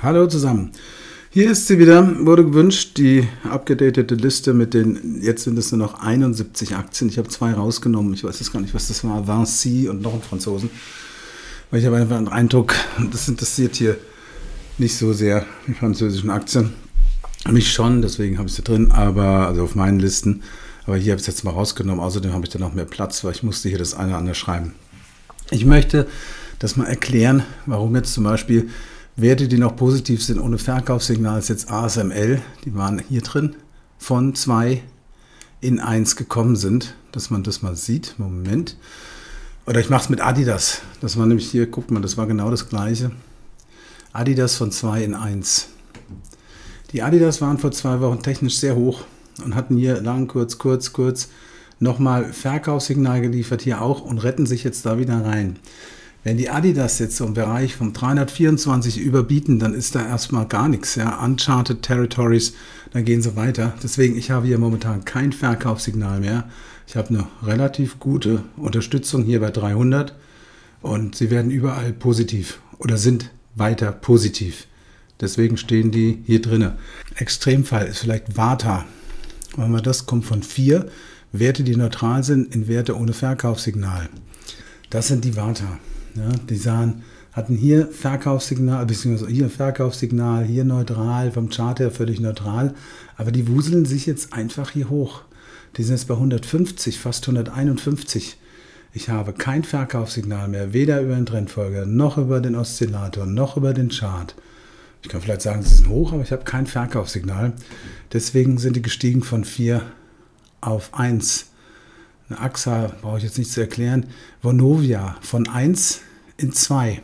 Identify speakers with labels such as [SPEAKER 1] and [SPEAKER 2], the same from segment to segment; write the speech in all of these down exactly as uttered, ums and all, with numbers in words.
[SPEAKER 1] Hallo zusammen. Hier ist sie wieder, wurde gewünscht, die abgedatete Liste mit den, jetzt sind es nur noch einundsiebzig Aktien. Ich habe zwei rausgenommen, ich weiß jetzt gar nicht, was das war, Vinci und noch einen Franzosen. Weil ich habe einfach einen Eindruck, das interessiert hier nicht so sehr, die französischen Aktien. Mich schon, deswegen habe ich sie drin, aber also auf meinen Listen. Aber hier habe ich es jetzt mal rausgenommen, außerdem habe ich da noch mehr Platz, weil ich musste hier das eine oder andere schreiben. Ich möchte das mal erklären, warum jetzt zum Beispiel Werte, die noch positiv sind ohne Verkaufssignal, ist jetzt A S M L, die waren hier drin, von zwei in eins gekommen sind, dass man das mal sieht. Moment. Oder ich mache es mit Adidas. Das war nämlich hier, guckt mal, das war genau das gleiche. Adidas von zwei in eins. Die Adidas waren vor zwei Wochen technisch sehr hoch und hatten hier lang, kurz, kurz, kurz nochmal Verkaufssignal geliefert, hier auch, und retten sich jetzt da wieder rein. Wenn die Adidas jetzt so im Bereich von dreihundertvierundzwanzig überbieten, dann ist da erstmal gar nichts. Ja? Uncharted Territories, dann gehen sie weiter. Deswegen, ich habe hier momentan kein Verkaufssignal mehr. Ich habe eine relativ gute Unterstützung hier bei dreihundert und sie werden überall positiv oder sind weiter positiv. Deswegen stehen die hier drin. Extremfall ist vielleicht Varta. Wenn man das kommt von vier Werte, die neutral sind, in Werte ohne Verkaufssignal. Das sind die Varta. Ja, die sahen, hatten hier Verkaufssignal, beziehungsweise hier Verkaufssignal, hier neutral, vom Chart her völlig neutral, aber die wuseln sich jetzt einfach hier hoch. Die sind jetzt bei hundertfünfzig, fast hunderteinundfünfzig. Ich habe kein Verkaufssignal mehr, weder über den Trendfolger, noch über den Oszillator, noch über den Chart. Ich kann vielleicht sagen, sie sind hoch, aber ich habe kein Verkaufssignal. Deswegen sind die gestiegen von vier auf eins. Eine A X A brauche ich jetzt nicht zu erklären. Vonovia von eins in zwei.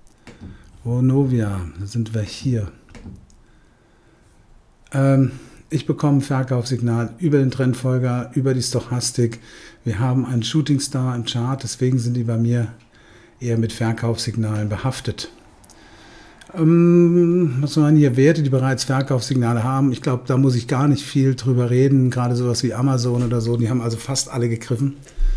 [SPEAKER 1] Vonovia, da sind wir hier. Ähm, ich bekomme ein Verkaufssignal über den Trendfolger, über die Stochastik. Wir haben einen Shooting Star im Chart, deswegen sind die bei mir eher mit Verkaufssignalen behaftet. Ähm, was waren hier Werte, die bereits Verkaufssignale haben? Ich glaube, da muss ich gar nicht viel drüber reden. Gerade sowas wie Amazon oder so, die haben also fast alle gegriffen.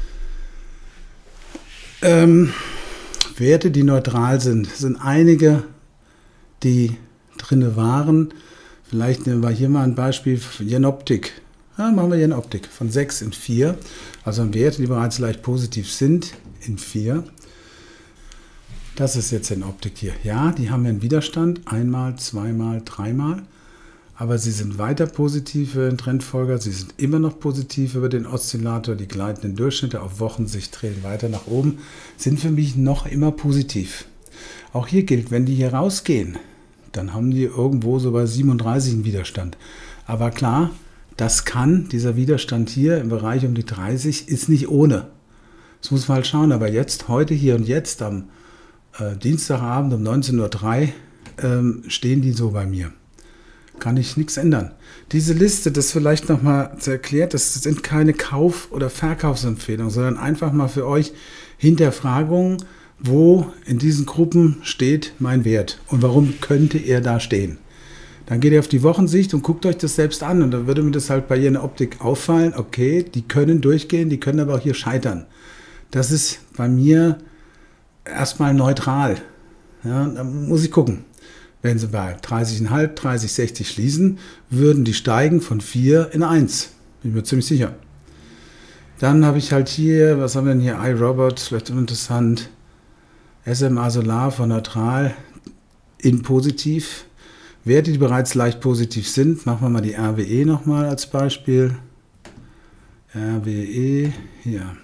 [SPEAKER 1] Ähm, Werte, die neutral sind, sind einige, die drinne waren. Vielleicht nehmen wir hier mal ein Beispiel, Jenoptik. Ja, machen wir Jenoptik von sechs in vier. Also Werte, die bereits leicht positiv sind, in vier. Das ist jetzt in Optik hier. Ja, die haben einen Widerstand, einmal, zweimal, dreimal. Aber sie sind weiter positiv für den Trendfolger. Sie sind immer noch positiv über den Oszillator. Die gleitenden Durchschnitte auf Wochensicht drehen weiter nach oben. Sind für mich noch immer positiv. Auch hier gilt, wenn die hier rausgehen, dann haben die irgendwo so bei siebenunddreißig einen Widerstand. Aber klar, das kann, dieser Widerstand hier im Bereich um die dreißig, ist nicht ohne. Das muss man halt schauen. Aber jetzt, heute, hier und jetzt, am Dienstagabend um neunzehn Uhr drei ähm, stehen die so bei mir. Kann ich nichts ändern. Diese Liste, das vielleicht nochmal erklärt, das sind keine Kauf- oder Verkaufsempfehlungen, sondern einfach mal für euch Hinterfragungen, wo in diesen Gruppen steht mein Wert und warum könnte er da stehen. Dann geht ihr auf die Wochensicht und guckt euch das selbst an und dann würde mir das halt bei Jene Optik auffallen, okay, die können durchgehen, die können aber auch hier scheitern. Das ist bei mir erstmal neutral. Ja, da muss ich gucken. Wenn sie bei dreißig Komma fünf, dreißig, sechzig schließen, würden die steigen von vier in eins. Bin ich mir ziemlich sicher. Dann habe ich halt hier, was haben wir denn hier? iRobot, vielleicht uninteressant. S M A Solar von neutral in positiv. Werte, die bereits leicht positiv sind, machen wir mal die R W E nochmal als Beispiel. R W E, hier.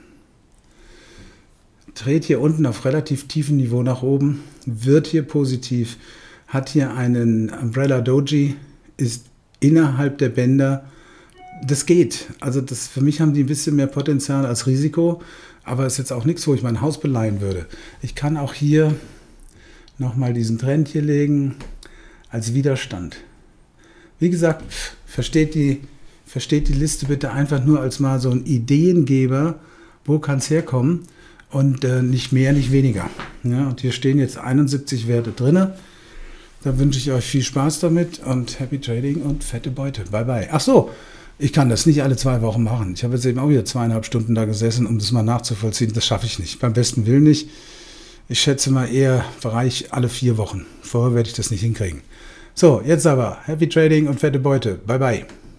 [SPEAKER 1] Dreht hier unten auf relativ tiefem Niveau nach oben, wird hier positiv, hat hier einen Umbrella Doji, ist innerhalb der Bänder. Das geht. Also das, für mich haben die ein bisschen mehr Potenzial als Risiko, aber ist jetzt auch nichts, wo ich mein Haus beleihen würde. Ich kann auch hier nochmal diesen Trend hier legen als Widerstand. Wie gesagt, versteht die, versteht die Liste bitte einfach nur als mal so ein Ideengeber, wo kann es herkommen. Und äh, nicht mehr, nicht weniger. Ja, und hier stehen jetzt einundsiebzig Werte drin. Da wünsche ich euch viel Spaß damit und Happy Trading und fette Beute. Bye bye. Ach so, ich kann das nicht alle zwei Wochen machen. Ich habe jetzt eben auch wieder zweieinhalb Stunden da gesessen, um das mal nachzuvollziehen. Das schaffe ich nicht. Beim besten Willen nicht. Ich schätze mal eher Bereich alle vier Wochen. Vorher werde ich das nicht hinkriegen. So, jetzt aber. Happy Trading und fette Beute. Bye, bye.